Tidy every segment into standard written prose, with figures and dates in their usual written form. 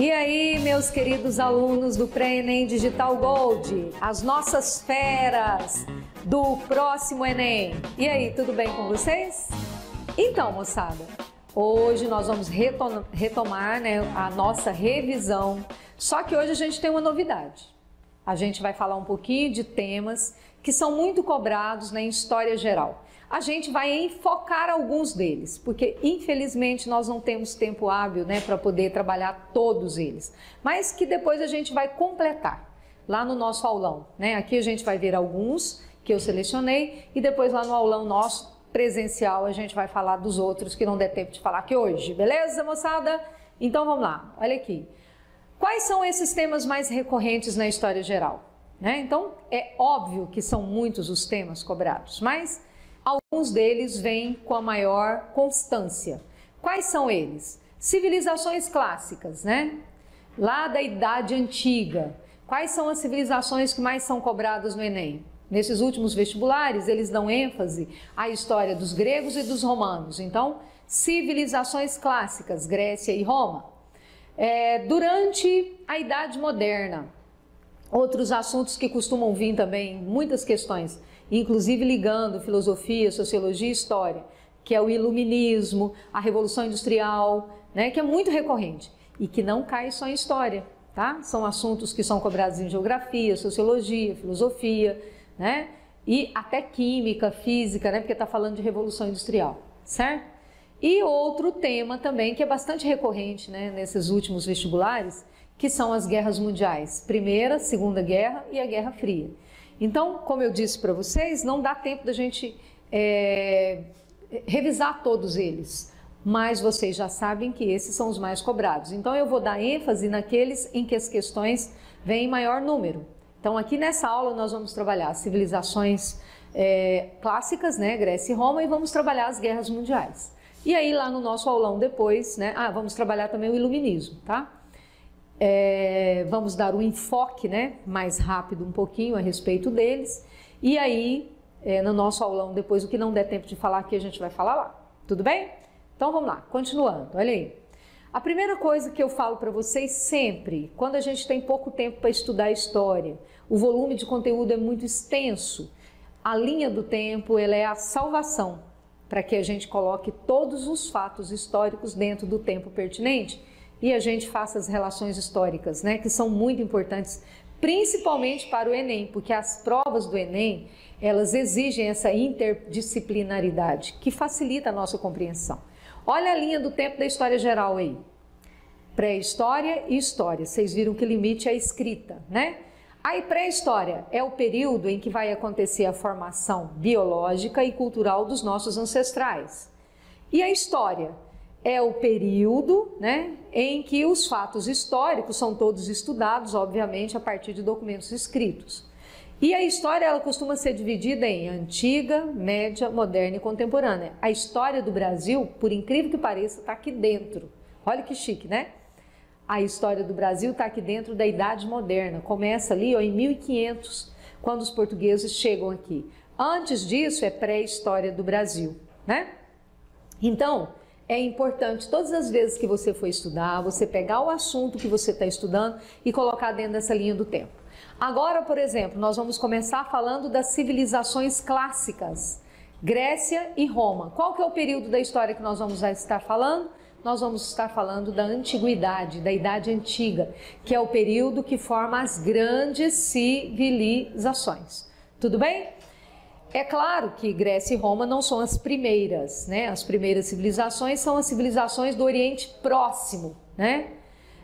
E aí, meus queridos alunos do Pré-ENEM Digital Gold, as nossas feras do próximo Enem. E aí, tudo bem com vocês? Então, moçada, hoje nós vamos retomar, né, a nossa revisão, só que hoje a gente tem uma novidade. A gente vai falar um pouquinho de temas que são muito cobrados, né, em História Geral. A gente vai enfocar alguns deles, porque infelizmente nós não temos tempo hábil, né, para poder trabalhar todos eles, mas que depois a gente vai completar lá no nosso aulão, né? Aqui a gente vai ver alguns que eu selecionei e depois lá no aulão nosso presencial a gente vai falar dos outros que não der tempo de falar aqui hoje, beleza, moçada? Então vamos lá, olha aqui. Quais são esses temas mais recorrentes na História Geral? Né? Então é óbvio que são muitos os temas cobrados, mas alguns deles vêm com a maior constância. Quais são eles? Civilizações clássicas, né? Lá da Idade Antiga. Quais são as civilizações que mais são cobradas no Enem? Nesses últimos vestibulares, eles dão ênfase à história dos gregos e dos romanos. Então, civilizações clássicas, Grécia e Roma. Durante a Idade Moderna, outros assuntos que costumam vir também, muitas questões, inclusive ligando filosofia, sociologia e história, que é o iluminismo, a Revolução Industrial, né, que é muito recorrente e que não cai só em história, tá? São assuntos que são cobrados em geografia, sociologia, filosofia, né, e até química, física, né, porque está falando de Revolução Industrial, certo? E outro tema também que é bastante recorrente, né, nesses últimos vestibulares, que são as guerras mundiais, Primeira, Segunda Guerra e a Guerra Fria. Então, como eu disse para vocês, não dá tempo da gente revisar todos eles, mas vocês já sabem que esses são os mais cobrados. Então, eu vou dar ênfase naqueles em que as questões vêm em maior número. Então, aqui nessa aula nós vamos trabalhar as civilizações clássicas, né, Grécia e Roma, e vamos trabalhar as guerras mundiais. E aí, lá no nosso aulão depois, né, vamos trabalhar também o iluminismo, tá? Vamos dar um enfoque, né, mais rápido um pouquinho a respeito deles. E aí, no nosso aulão, depois o que não der tempo de falar aqui, a gente vai falar lá. Tudo bem? Então vamos lá, continuando, olha aí. A primeira coisa que eu falo para vocês sempre, quando a gente tem pouco tempo para estudar história, o volume de conteúdo é muito extenso, a linha do tempo ela é a salvação, para que a gente coloque todos os fatos históricos dentro do tempo pertinente e a gente faça as relações históricas, né, que são muito importantes, principalmente para o Enem, porque as provas do Enem, elas exigem essa interdisciplinaridade, que facilita a nossa compreensão. Olha a linha do tempo da História Geral aí. Pré-história e história. Vocês viram que o limite é a escrita, né? Aí, pré-história é o período em que vai acontecer a formação biológica e cultural dos nossos ancestrais. E a história é o período, né, em que os fatos históricos são todos estudados, obviamente, a partir de documentos escritos. E a história ela costuma ser dividida em antiga, média, moderna e contemporânea. A história do Brasil, por incrível que pareça, está aqui dentro. Olha que chique, né? A história do Brasil está aqui dentro da Idade Moderna. Começa ali em 1500, quando os portugueses chegam aqui. Antes disso é pré-história do Brasil, né? Então, é importante, todas as vezes que você for estudar, você pegar o assunto que você está estudando e colocar dentro dessa linha do tempo. Agora, por exemplo, nós vamos começar falando das civilizações clássicas, Grécia e Roma. Qual que é o período da história que nós vamos estar falando? Nós vamos estar falando da Antiguidade, da Idade Antiga, que é o período que forma as grandes civilizações. Tudo bem? É claro que Grécia e Roma não são as primeiras, né? As primeiras civilizações são as civilizações do Oriente Próximo, né?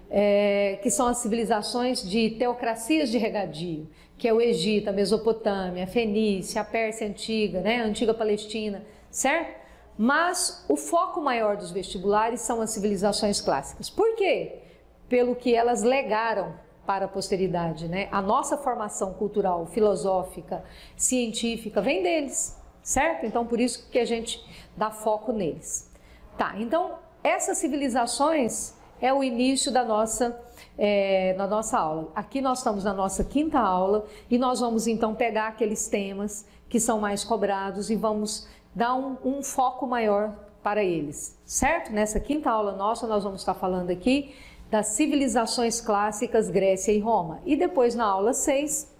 Que são as civilizações de teocracias de regadio, que é o Egito, a Mesopotâmia, a Fenícia, a Pérsia Antiga, né? A antiga Palestina, certo? Mas o foco maior dos vestibulares são as civilizações clássicas. Por quê? Pelo que elas legaram para a posteridade, né? A nossa formação cultural, filosófica, científica vem deles, certo? Então, por isso que a gente dá foco neles. Tá, então, essas civilizações é o início da nossa aula. Aqui nós estamos na nossa quinta aula e nós vamos então pegar aqueles temas que são mais cobrados e vamos dar um foco maior para eles, certo? Nessa quinta aula nossa nós vamos estar falando aqui das civilizações clássicas Grécia e Roma. E depois na aula 6,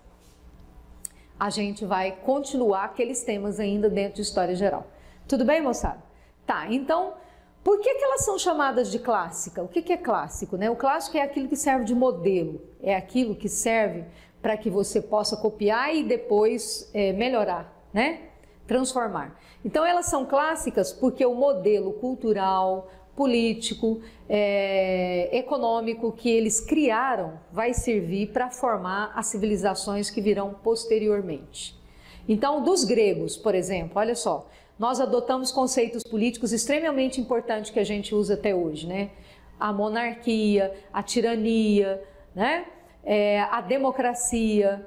a gente vai continuar aqueles temas ainda dentro de História Geral. Tudo bem, moçada? Tá, então, por que elas são chamadas de clássica? O que é clássico, né? O clássico é aquilo que serve de modelo, é aquilo que serve para que você possa copiar e depois melhorar, né? Transformar. Então, elas são clássicas porque o modelo cultural, político, econômico que eles criaram vai servir para formar as civilizações que virão posteriormente. Então, dos gregos, por exemplo, olha só, nós adotamos conceitos políticos extremamente importantes que a gente usa até hoje, né? A monarquia, a tirania, né? A democracia,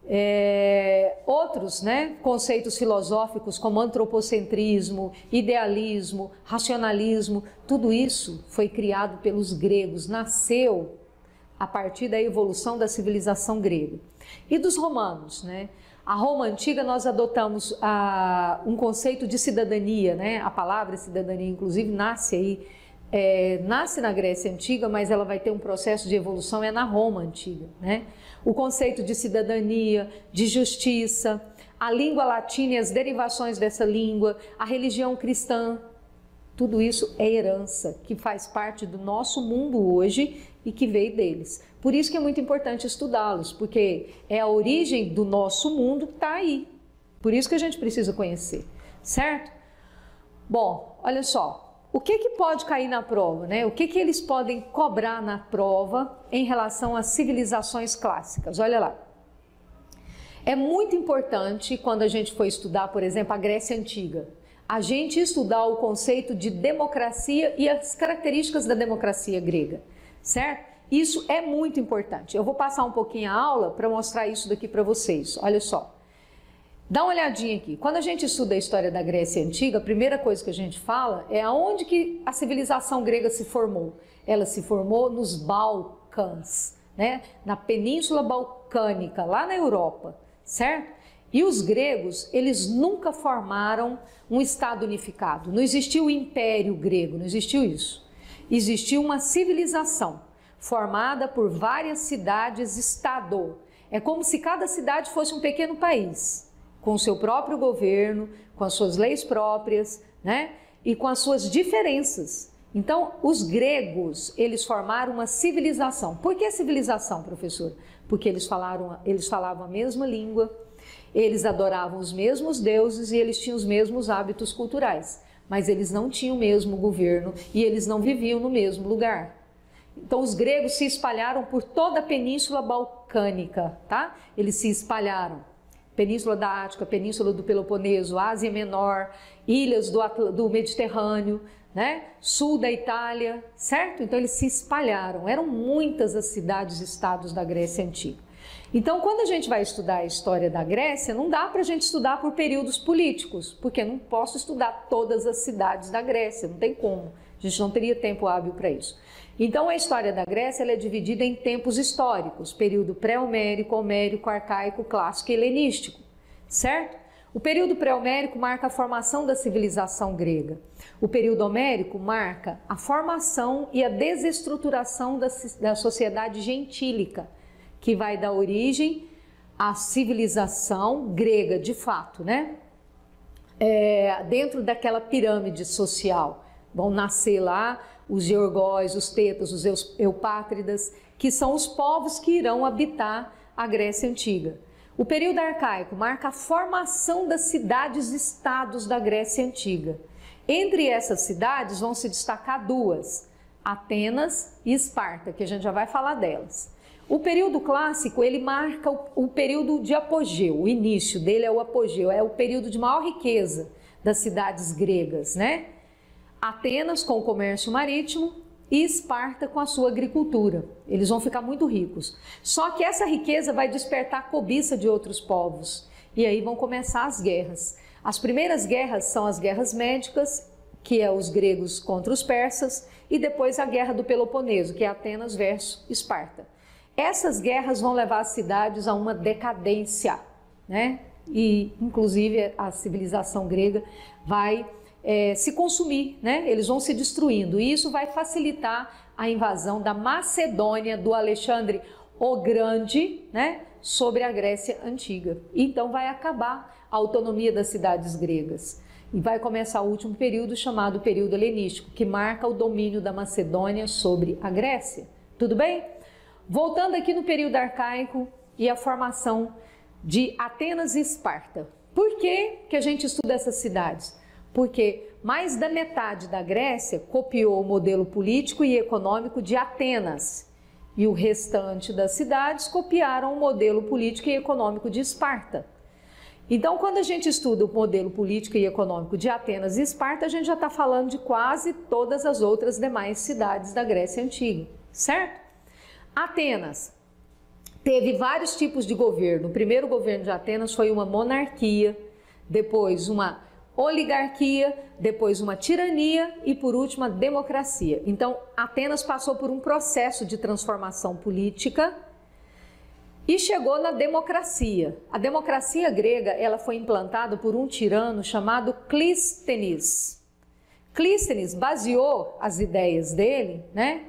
outros, né, conceitos filosóficos como antropocentrismo, idealismo, racionalismo, tudo isso foi criado pelos gregos, nasceu a partir da evolução da civilização grega. E dos romanos, né? A Roma antiga nós adotamos um conceito de cidadania, né? A palavra cidadania, inclusive, nasce aí, nasce na Grécia Antiga, mas ela vai ter um processo de evolução, na Roma Antiga, né? O conceito de cidadania, de justiça, a língua latina e as derivações dessa língua, a religião cristã, tudo isso é herança que faz parte do nosso mundo hoje e que veio deles. Por isso que é muito importante estudá-los, porque a origem do nosso mundo está aí. Por isso que a gente precisa conhecer, certo? Bom, olha só. O que pode cair na prova, né? O que eles podem cobrar na prova em relação às civilizações clássicas? Olha lá. É muito importante quando a gente for estudar, por exemplo, a Grécia Antiga, a gente estudar o conceito de democracia e as características da democracia grega, certo? Isso é muito importante. Eu vou passar um pouquinho a aula para mostrar isso daqui para vocês. Olha só. Dá uma olhadinha aqui. Quando a gente estuda a história da Grécia Antiga, a primeira coisa que a gente fala é aonde que a civilização grega se formou. Ela se formou nos Balcãs, né? Na Península Balcânica, lá na Europa, certo? E os gregos, eles nunca formaram um Estado unificado. Não existiu o Império Grego, não existiu isso. Existiu uma civilização formada por várias cidades-estado. É como se cada cidade fosse um pequeno país, com o seu próprio governo, com as suas leis próprias, né? E com as suas diferenças. Então, os gregos, eles formaram uma civilização. Por que civilização, professor? Porque eles falavam a mesma língua, eles adoravam os mesmos deuses e eles tinham os mesmos hábitos culturais. Mas eles não tinham o mesmo governo e eles não viviam no mesmo lugar. Então, os gregos se espalharam por toda a Península Balcânica, tá? Eles se espalharam. Península da Ática, Península do Peloponeso, Ásia Menor, ilhas do Mediterrâneo, né? Sul da Itália, certo? Então, eles se espalharam. Eram muitas as cidades-estados da Grécia Antiga. Então, quando a gente vai estudar a história da Grécia, não dá para a gente estudar por períodos políticos, porque eu não posso estudar todas as cidades da Grécia, não tem como. A gente não teria tempo hábil para isso. Então, a história da Grécia ela é dividida em tempos históricos, período pré-homérico, homérico, arcaico, clássico e helenístico, certo? O período pré-homérico marca a formação da civilização grega. O período homérico marca a formação e a desestruturação da sociedade gentílica, que vai dar origem à civilização grega, de fato, né? Dentro daquela pirâmide social. Vão nascer lá os georgóis, os tetas, os eupátridas, que são os povos que irão habitar a Grécia Antiga. O período arcaico marca a formação das cidades-estados da Grécia Antiga. Entre essas cidades vão se destacar duas, Atenas e Esparta, que a gente já vai falar delas. O período clássico, ele marca o período de apogeu, o início dele é o apogeu, é o período de maior riqueza das cidades gregas, né? Atenas com o comércio marítimo e Esparta com a sua agricultura. Eles vão ficar muito ricos. Só que essa riqueza vai despertar a cobiça de outros povos. E aí vão começar as guerras. As primeiras guerras são as guerras médicas, que é os gregos contra os persas, e depois a guerra do Peloponeso, que é Atenas versus Esparta. Essas guerras vão levar as cidades a uma decadência, né? E, inclusive, a civilização grega vai se consumir, né? Eles vão se destruindo e isso vai facilitar a invasão da Macedônia do Alexandre o Grande, né? Sobre a Grécia Antiga. Então vai acabar a autonomia das cidades gregas e vai começar o último período chamado período helenístico, que marca o domínio da Macedônia sobre a Grécia. Tudo bem? Voltando aqui no período arcaico e a formação de Atenas e Esparta. Por que que a gente estuda essas cidades? Porque mais da metade da Grécia copiou o modelo político e econômico de Atenas e o restante das cidades copiaram o modelo político e econômico de Esparta. Então, quando a gente estuda o modelo político e econômico de Atenas e Esparta, a gente já está falando de quase todas as outras demais cidades da Grécia Antiga, certo? Atenas teve vários tipos de governo. O primeiro governo de Atenas foi uma monarquia, depois uma oligarquia, depois uma tirania e por último a democracia. Então, Atenas passou por um processo de transformação política e chegou na democracia. A democracia grega, ela foi implantada por um tirano chamado Clístenes. Clístenes baseou as ideias dele, né,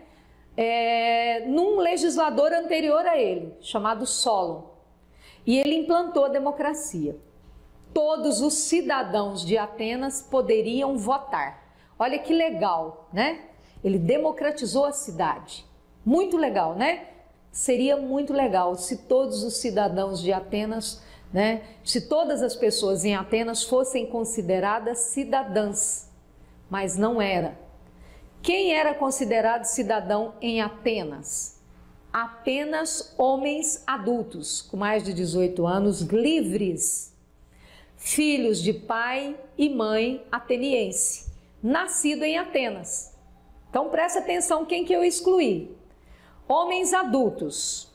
num legislador anterior a ele, chamado Solon. E ele implantou a democracia. Todos os cidadãos de Atenas poderiam votar. Olha que legal, né? Ele democratizou a cidade. Muito legal, né? Seria muito legal se todos os cidadãos de Atenas, né? Se todas as pessoas em Atenas fossem consideradas cidadãs, mas não era. Quem era considerado cidadão em Atenas? Apenas homens adultos, com mais de 18 anos, livres, filhos de pai e mãe ateniense, nascido em Atenas. Então presta atenção quem que eu excluí. Homens adultos,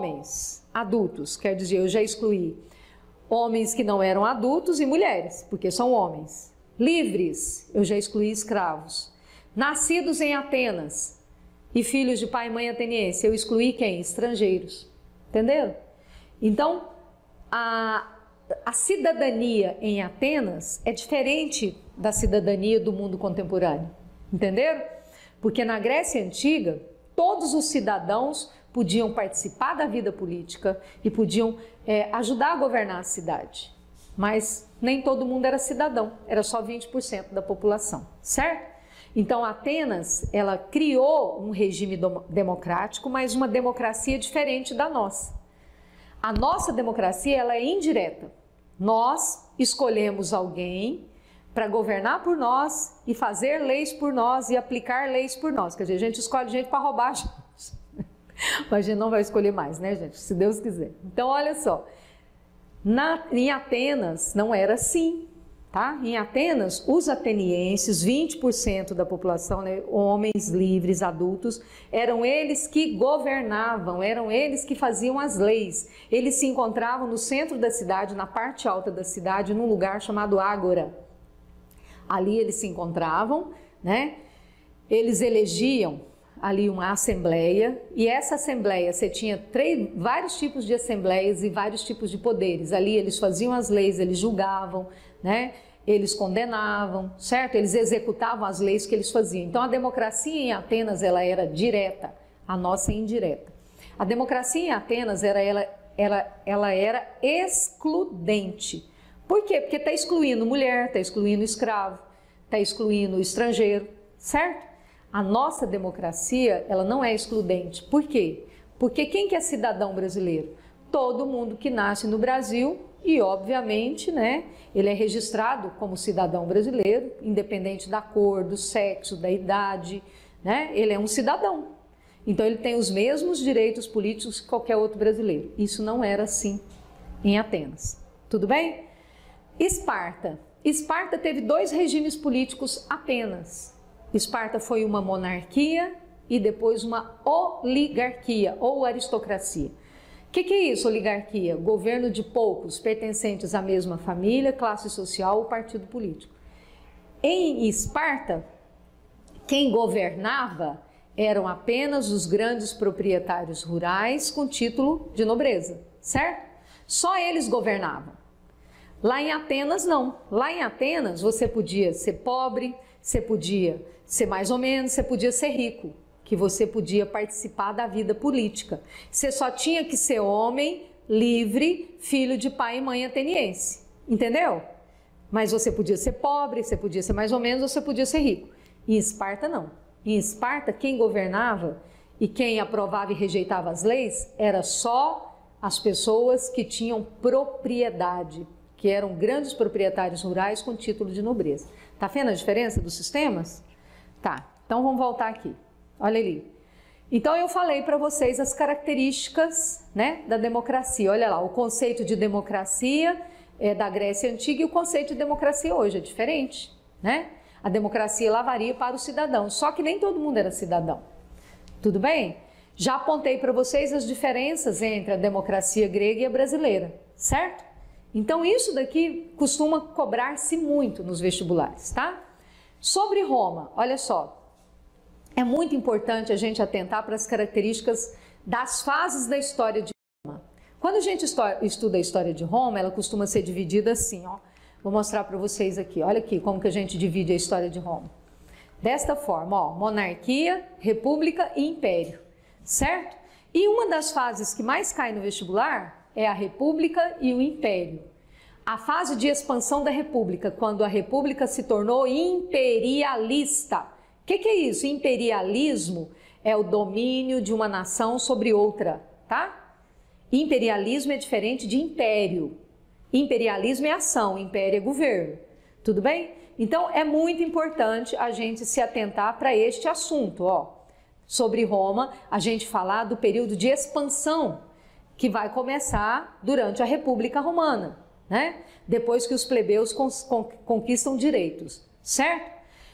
quer dizer, eu já excluí homens que não eram adultos e mulheres, porque são homens. Livres, eu já excluí escravos. Nascidos em Atenas e filhos de pai e mãe ateniense, eu excluí quem? Estrangeiros. Entenderam? Então, a cidadania em Atenas é diferente da cidadania do mundo contemporâneo. Entenderam? Porque na Grécia Antiga, todos os cidadãos podiam participar da vida política e podiam ajudar a governar a cidade. Mas nem todo mundo era cidadão, era só 20% da população, certo? Então, Atenas, ela criou um regime democrático, mas uma democracia diferente da nossa. A nossa democracia, ela é indireta. Nós escolhemos alguém para governar por nós e fazer leis por nós e aplicar leis por nós. Quer dizer, a gente escolhe gente para roubar a gente. Mas a gente não vai escolher mais, né, gente? Se Deus quiser. Então, olha só. Em Atenas não era assim. Tá? Em Atenas, os atenienses, 20% da população, né, homens livres, adultos, eram eles que governavam, eram eles que faziam as leis. Eles se encontravam no centro da cidade, na parte alta da cidade, num lugar chamado Ágora. Ali eles se encontravam, né? Eles elegiam ali uma assembleia, e essa assembleia, você tinha vários tipos de assembleias e vários tipos de poderes. Ali eles faziam as leis, eles julgavam, né? Eles condenavam, certo? Eles executavam as leis que eles faziam. Então a democracia em Atenas, ela era direta, a nossa é indireta. A democracia em Atenas ela era excludente. Por quê? Porque está excluindo mulher, está excluindo escravo, está excluindo estrangeiro, certo? A nossa democracia, ela não é excludente. Por quê? Porque quem que é cidadão brasileiro? Todo mundo que nasce no Brasil e, obviamente, né, ele é registrado como cidadão brasileiro, independente da cor, do sexo, da idade, né? Ele é um cidadão. Então, ele tem os mesmos direitos políticos que qualquer outro brasileiro. Isso não era assim em Atenas. Tudo bem? Esparta. Esparta teve 2 regimes políticos apenas. Esparta foi uma monarquia e depois uma oligarquia ou aristocracia. O que é isso, oligarquia? Governo de poucos, pertencentes à mesma família, classe social ou partido político. Em Esparta, quem governava eram apenas os grandes proprietários rurais com título de nobreza, certo? Só eles governavam. Lá em Atenas, não. Lá em Atenas, você podia ser pobre, você podia ser mais ou menos, você podia ser rico, que você podia participar da vida política. Você só tinha que ser homem, livre, filho de pai e mãe ateniense. Entendeu? Mas você podia ser pobre, você podia ser mais ou menos, ou você podia ser rico. Em Esparta, não. Em Esparta, quem governava e quem aprovava e rejeitava as leis era só as pessoas que tinham propriedade, que eram grandes proprietários rurais com título de nobreza. Tá vendo a diferença dos sistemas? Tá, então vamos voltar aqui. Olha ali. Então eu falei para vocês as características, né, da democracia. Olha lá, o conceito de democracia é da Grécia Antiga e o conceito de democracia hoje é diferente, né? A democracia lá varia para o cidadão, só que nem todo mundo era cidadão. Tudo bem? Já apontei para vocês as diferenças entre a democracia grega e a brasileira, certo? Então isso daqui costuma cobrar-se muito nos vestibulares, tá? Sobre Roma, olha só, é muito importante a gente atentar para as características das fases da história de Roma. Quando a gente estuda a história de Roma, ela costuma ser dividida assim, ó. Vou mostrar para vocês aqui, olha aqui como que a gente divide a história de Roma. Desta forma, ó, monarquia, república e império, certo? E uma das fases que mais cai no vestibular é a república e o império. A fase de expansão da república, quando a república se tornou imperialista. O que é isso? Imperialismo é o domínio de uma nação sobre outra, tá? Imperialismo é diferente de império. Imperialismo é ação, império é governo. Tudo bem? Então é muito importante a gente se atentar para este assunto, ó. Sobre Roma, a gente falar do período de expansão que vai começar durante a República Romana, né? Depois que os plebeus conquistam direitos, certo?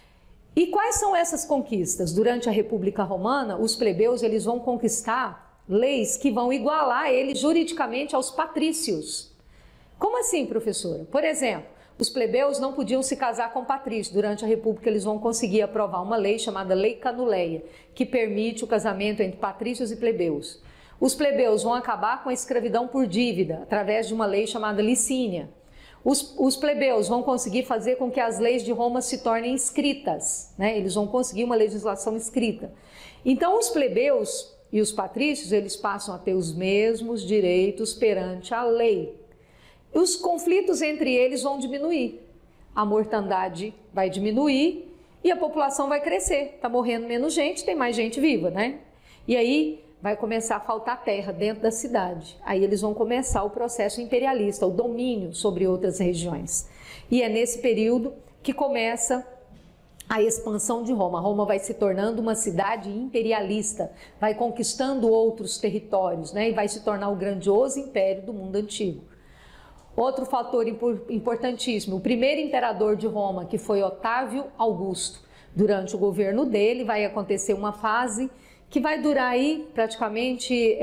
E quais são essas conquistas? Durante a República Romana, os plebeus eles vão conquistar leis que vão igualar eles juridicamente aos patrícios. Como assim, professora? Por exemplo, os plebeus não podiam se casar com patrícios. Durante a República, eles vão conseguir aprovar uma lei chamada Lei Canuleia, que permite o casamento entre patrícios e plebeus. Os plebeus vão acabar com a escravidão por dívida, através de uma lei chamada Licínia. Os plebeus vão conseguir fazer com que as leis de Roma se tornem escritas, né? Eles vão conseguir uma legislação escrita. Então, os plebeus e os patrícios, eles passam a ter os mesmos direitos perante a lei. Os conflitos entre eles vão diminuir, a mortandade vai diminuir e a população vai crescer. Está morrendo menos gente, tem mais gente viva, né? E aí vai começar a faltar terra dentro da cidade. Aí eles vão começar o processo imperialista, o domínio sobre outras regiões. E é nesse período que começa a expansão de Roma. Roma vai se tornando uma cidade imperialista, vai conquistando outros territórios, né? E vai se tornar o grandioso império do mundo antigo. Outro fator importantíssimo, o primeiro imperador de Roma, que foi Otávio Augusto. Durante o governo dele vai acontecer uma fase que vai durar aí praticamente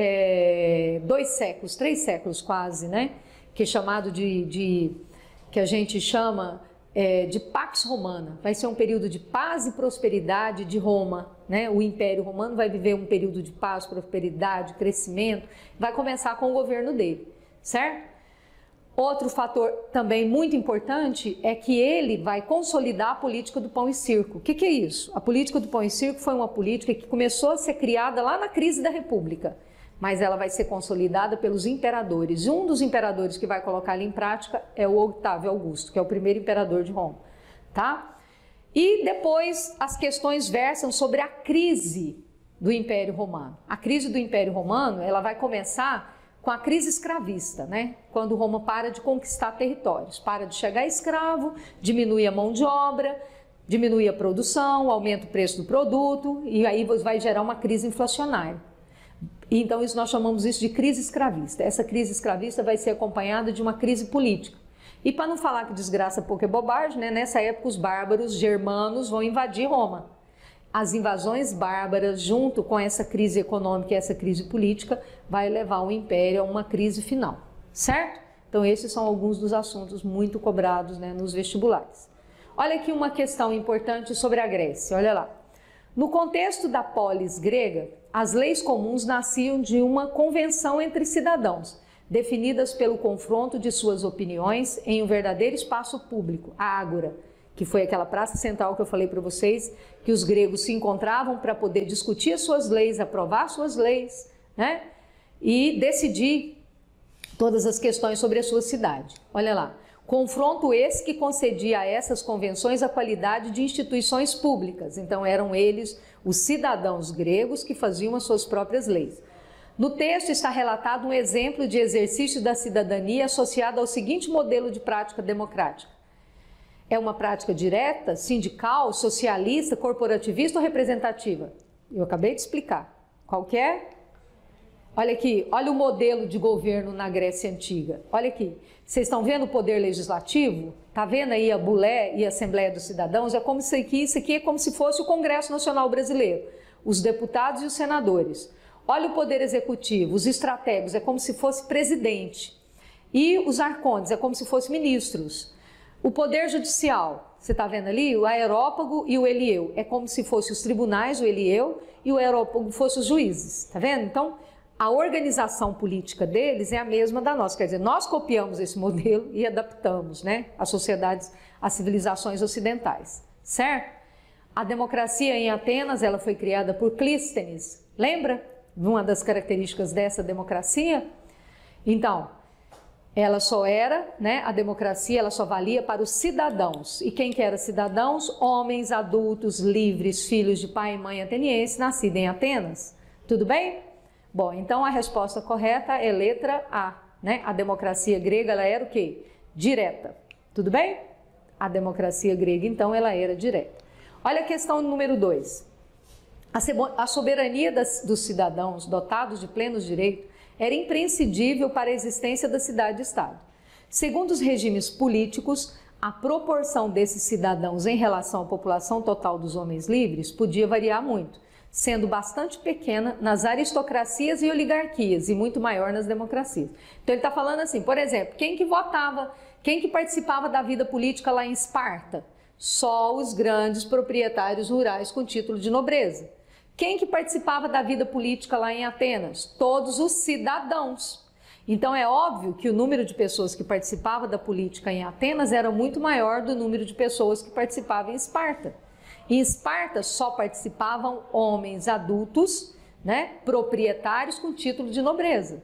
2 séculos, 3 séculos quase, né? Que é chamado que a gente chama de Pax Romana. Vai ser um período de paz e prosperidade de Roma, né? O Império Romano vai viver um período de paz, prosperidade, crescimento. Vai começar com o governo dele, certo? Outro fator também muito importante é que ele vai consolidar a política do pão e circo. O que é isso? A política do pão e circo foi uma política que começou a ser criada lá na crise da República, mas ela vai ser consolidada pelos imperadores. E um dos imperadores que vai colocar ela em prática é o Otávio Augusto, que é o primeiro imperador de Roma, tá? E depois as questões versam sobre a crise do Império Romano. A crise do Império Romano, ela vai começar com a crise escravista, né? Quando Roma para de conquistar territórios, para de chegar escravo, diminui a mão de obra, diminui a produção, aumenta o preço do produto e aí vai gerar uma crise inflacionária. Então nós chamamos isso de crise escravista. Essa crise escravista vai ser acompanhada de uma crise política. E para não falar que desgraça pouco é bobagem, né? Nessa época os bárbaros germanos vão invadir Roma. As invasões bárbaras, junto com essa crise econômica e essa crise política, vai levar o império a uma crise final, certo? Então esses são alguns dos assuntos muito cobrados, né, nos vestibulares. Olha aqui uma questão importante sobre a Grécia, olha lá. No contexto da polis grega, as leis comuns nasciam de uma convenção entre cidadãos. definidas pelo confronto de suas opiniões em um verdadeiro espaço público, a ágora, que foi aquela praça central que eu falei para vocês, que os gregos se encontravam para poder discutir as suas leis, aprovar suas leis, né? E decidir todas as questões sobre a sua cidade. Olha lá, confronto esse que concedia a essas convenções a qualidade de instituições públicas. Então eram eles, os cidadãos gregos, que faziam as suas próprias leis. No texto está relatado um exemplo de exercício da cidadania associado ao seguinte modelo de prática democrática. É uma prática direta, sindical, socialista, corporativista ou representativa? Eu acabei de explicar. Qual que é? Olha aqui, olha o modelo de governo na Grécia Antiga. Olha aqui, vocês estão vendo o poder legislativo? Está vendo aí a Bulé e a Assembleia dos Cidadãos? É como se isso aqui é como se fosse o Congresso Nacional Brasileiro, os deputados e os senadores. Olha o poder executivo, os estratégos, é como se fosse presidente. E os arcontes, é como se fossem ministros. O poder judicial, você está vendo ali? O aerópago e o elieu. É como se fossem os tribunais, o elieu, e o aerópago fossem os juízes. Está vendo? Então, a organização política deles é a mesma da nossa. Quer dizer, nós copiamos esse modelo e adaptamos, né, as sociedades, as civilizações ocidentais. Certo? A democracia em Atenas, ela foi criada por Clístenes. Lembra? Uma das características dessa democracia? Então, ela só era, né, a democracia, ela só valia para os cidadãos. E quem que era cidadãos? Homens, adultos, livres, filhos de pai e mãe ateniense, nascidos em Atenas. Tudo bem? Bom, então a resposta correta é letra A, né? A democracia grega, ela era o quê? Direta. Tudo bem? A democracia grega, então, ela era direta. Olha a questão número 2. A soberania dos cidadãos dotados de plenos direitos era imprescindível para a existência da cidade-estado. Segundo os regimes políticos, a proporção desses cidadãos em relação à população total dos homens livres podia variar muito, sendo bastante pequena nas aristocracias e oligarquias e muito maior nas democracias. Então ele está falando assim, por exemplo, quem que votava, quem que participava da vida política lá em Esparta? Só os grandes proprietários rurais com título de nobreza. Quem que participava da vida política lá em Atenas? Todos os cidadãos. Então é óbvio que o número de pessoas que participavam da política em Atenas era muito maior do número de pessoas que participavam em Esparta. Em Esparta só participavam homens adultos, né, proprietários com título de nobreza.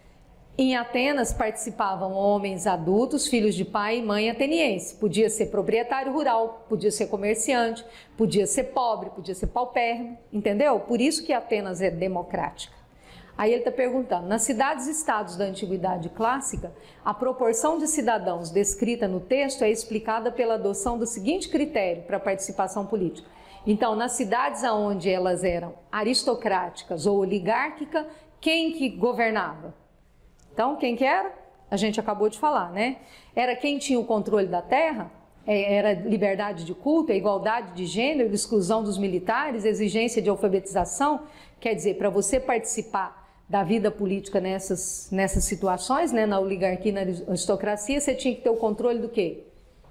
Em Atenas participavam homens adultos, filhos de pai e mãe ateniense. Podia ser proprietário rural, podia ser comerciante, podia ser pobre, podia ser paupérrimo, entendeu? Por isso que Atenas é democrática. Aí ele está perguntando, nas cidades-estados da Antiguidade Clássica, a proporção de cidadãos descrita no texto é explicada pela adoção do seguinte critério para a participação política. Então, nas cidades onde elas eram aristocráticas ou oligárquicas, quem que governava? Então, quem que era? A gente acabou de falar, né? Era quem tinha o controle da terra, era liberdade de culto, igualdade de gênero, exclusão dos militares, exigência de alfabetização. Quer dizer, para você participar da vida política nessas situações, né, na oligarquia e na aristocracia, você tinha que ter o controle do quê?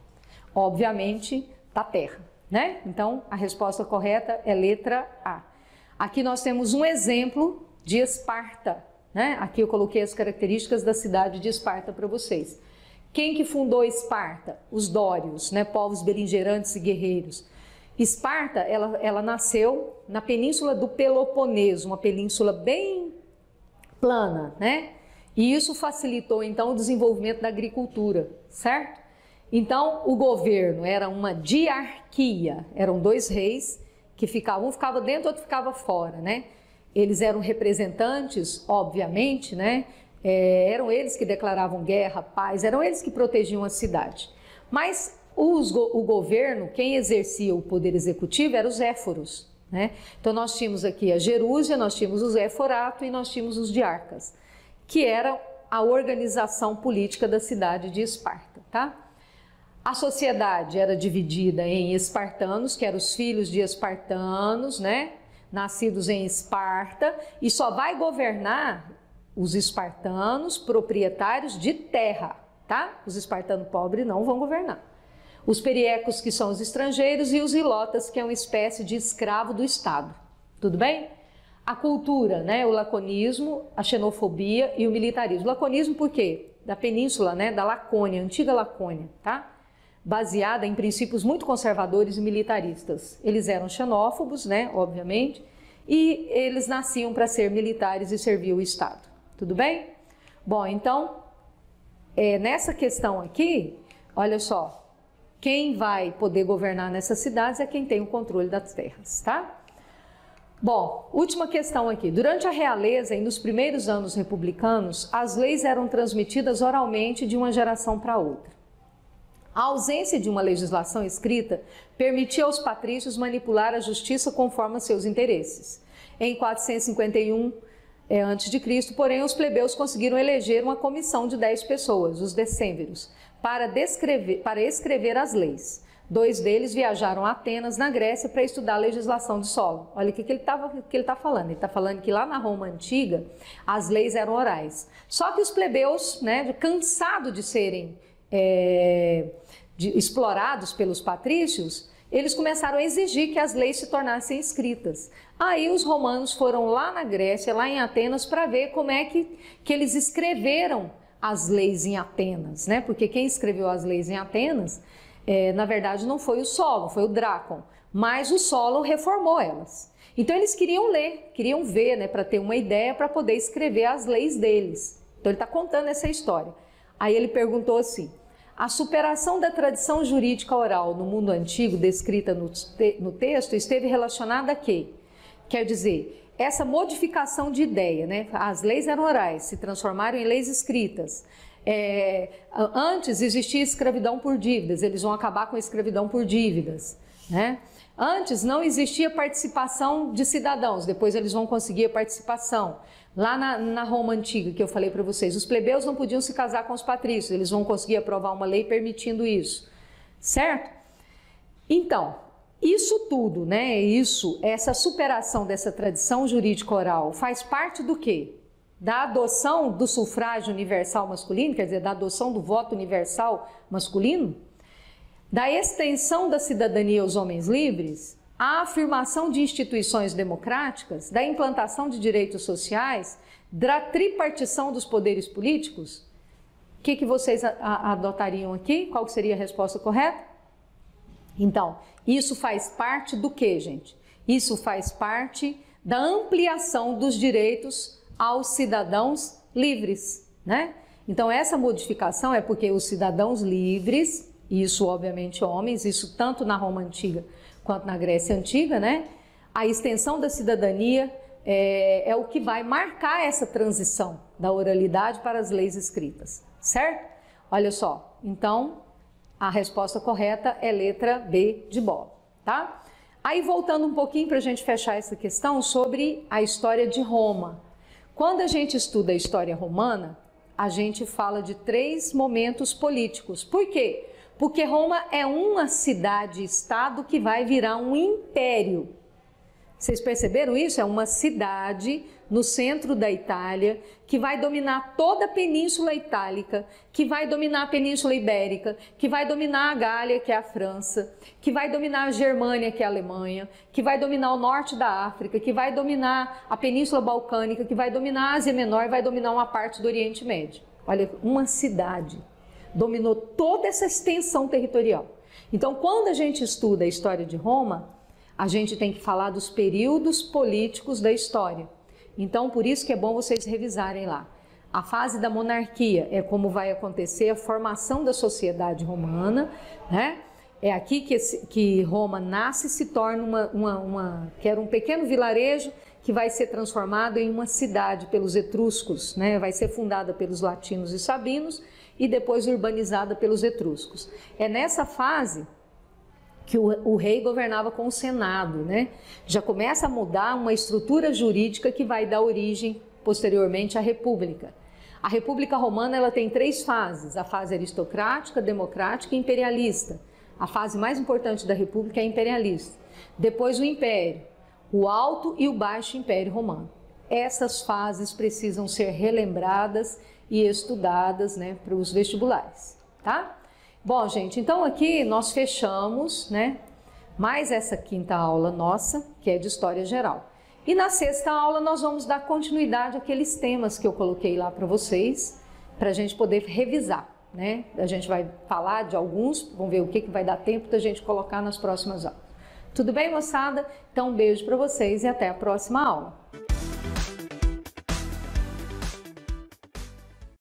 Obviamente, da terra, né? Então, a resposta correta é letra A. Aqui nós temos um exemplo de Esparta. Né? Aqui eu coloquei as características da cidade de Esparta para vocês. Quem que fundou Esparta? Os dórios, né? Povos beligerantes e guerreiros. Esparta, ela nasceu na península do Peloponeso, uma península bem plana, né? E isso facilitou então o desenvolvimento da agricultura, certo? Então o governo era uma diarquia, eram dois reis que ficavam, um ficava dentro, outro ficava fora, né? Eles eram representantes, obviamente, né? Eram eles que declaravam guerra, paz, eram eles que protegiam a cidade. Mas o governo, quem exercia o poder executivo, eram os éforos, né? Então nós tínhamos aqui a Gerúsia, nós tínhamos os éforato e nós tínhamos os diarcas, que era a organização política da cidade de Esparta, tá? A sociedade era dividida em espartanos, que eram os filhos de espartanos, né? Nascidos em Esparta, e só vai governar os espartanos proprietários de terra, tá? Os espartanos pobres não vão governar. Os periecos, que são os estrangeiros, e os ilotas, que é uma espécie de escravo do Estado. Tudo bem? a cultura, né? O laconismo, a xenofobia e o militarismo. O laconismo por quê? Da península, né? Da Lacônia, antiga Lacônia, tá? Baseada em princípios muito conservadores e militaristas. Eles eram xenófobos, né? Obviamente, e eles nasciam para ser militares e servir o Estado. Tudo bem? Bom, então, nessa questão aqui, olha só, quem vai poder governar nessas cidades é quem tem o controle das terras, tá? Bom, última questão aqui. Durante a realeza e nos primeiros anos republicanos, as leis eram transmitidas oralmente de uma geração para outra. A ausência de uma legislação escrita permitia aos patrícios manipular a justiça conforme a seus interesses. Em 451 a.C., porém, os plebeus conseguiram eleger uma comissão de 10 pessoas, os decêmviros, para escrever as leis. 2 deles viajaram a Atenas, na Grécia, para estudar a legislação de Solon. Olha o que ele está falando. Ele está falando que lá na Roma Antiga, as leis eram orais. Só que os plebeus, né, cansados de serem explorados pelos patrícios, eles começaram a exigir que as leis se tornassem escritas. Aí os romanos foram lá na Grécia, lá em Atenas, para ver como é que eles escreveram as leis em Atenas, né? Porque quem escreveu as leis em Atenas, na verdade, não foi o Solon, foi o Drácon, mas o Solon reformou elas. Então eles queriam ler, queriam ver, né, para ter uma ideia, para poder escrever as leis deles. Então ele está contando essa história. Aí ele perguntou assim: a superação da tradição jurídica oral no mundo antigo, descrita no texto, esteve relacionada a quê? Quer dizer, essa modificação de ideia, né? As leis eram orais, se transformaram em leis escritas. Antes existia escravidão por dívidas, eles vão acabar com a escravidão por dívidas, né? Antes não existia participação de cidadãos, depois eles vão conseguir a participação. Lá na Roma Antiga, que eu falei para vocês, os plebeus não podiam se casar com os patrícios, eles vão conseguir aprovar uma lei permitindo isso, certo? Então, isso tudo, né, essa superação dessa tradição jurídica oral faz parte do quê? Da adoção do sufrágio universal masculino, quer dizer, da adoção do voto universal masculino, da extensão da cidadania aos homens livres, a afirmação de instituições democráticas, da implantação de direitos sociais, da tripartição dos poderes políticos. O que vocês adotariam aqui? Qual seria a resposta correta? Então, isso faz parte do que, gente? Isso faz parte da ampliação dos direitos aos cidadãos livres, né? Então, essa modificação é porque os cidadãos livres, isso obviamente homens, isso tanto na Roma Antiga quanto na Grécia Antiga, né? A extensão da cidadania é o que vai marcar essa transição da oralidade para as leis escritas, certo? Olha só, então a resposta correta é letra B de bola, tá? Aí voltando um pouquinho para a gente fechar essa questão sobre a história de Roma. Quando a gente estuda a história romana, a gente fala de 3 momentos políticos. Por quê? Porque Roma é uma cidade-estado que vai virar um império. Vocês perceberam isso? É uma cidade no centro da Itália que vai dominar toda a Península Itálica, que vai dominar a Península Ibérica, que vai dominar a Gália, que é a França, que vai dominar a Germânia, que é a Alemanha, que vai dominar o norte da África, que vai dominar a Península Balcânica, que vai dominar a Ásia Menor e vai dominar uma parte do Oriente Médio. Olha, uma cidade dominou toda essa extensão territorial. Então, quando a gente estuda a história de Roma, a gente tem que falar dos períodos políticos da história. Então, por isso que é bom vocês revisarem lá. A fase da monarquia é como vai acontecer a formação da sociedade romana, né? É aqui que Roma nasce e se torna que era um pequeno vilarejo que vai ser transformado em uma cidade pelos etruscos, né? Vai ser fundada pelos latinos e sabinos e depois urbanizada pelos etruscos. É nessa fase que o rei governava com o Senado, né? Já começa a mudar uma estrutura jurídica que vai dar origem, posteriormente, à República. A República Romana ela tem 3 fases, a fase aristocrática, democrática e imperialista. A fase mais importante da República é a imperialista. Depois o Império, o Alto e o Baixo Império Romano. Essas fases precisam ser relembradas e estudadas, né, para os vestibulares, tá? Bom, gente, então aqui nós fechamos, né, mais essa 5ª aula nossa, que é de História Geral. E na sexta aula nós vamos dar continuidade àqueles temas que eu coloquei lá para vocês, para a gente poder revisar, né? A gente vai falar de alguns, vamos ver o que vai dar tempo da gente colocar nas próximas aulas. Tudo bem, moçada? Então um beijo para vocês e até a próxima aula.